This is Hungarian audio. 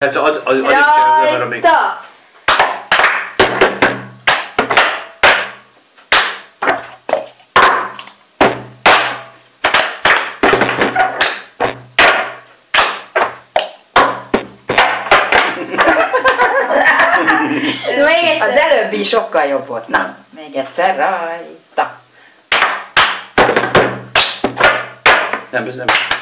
Ez alig csinálja még. Rajta! Még egyszer. Az előbbi sokkal jobb volt. Na, még egyszer rajta. Nem, ez nem.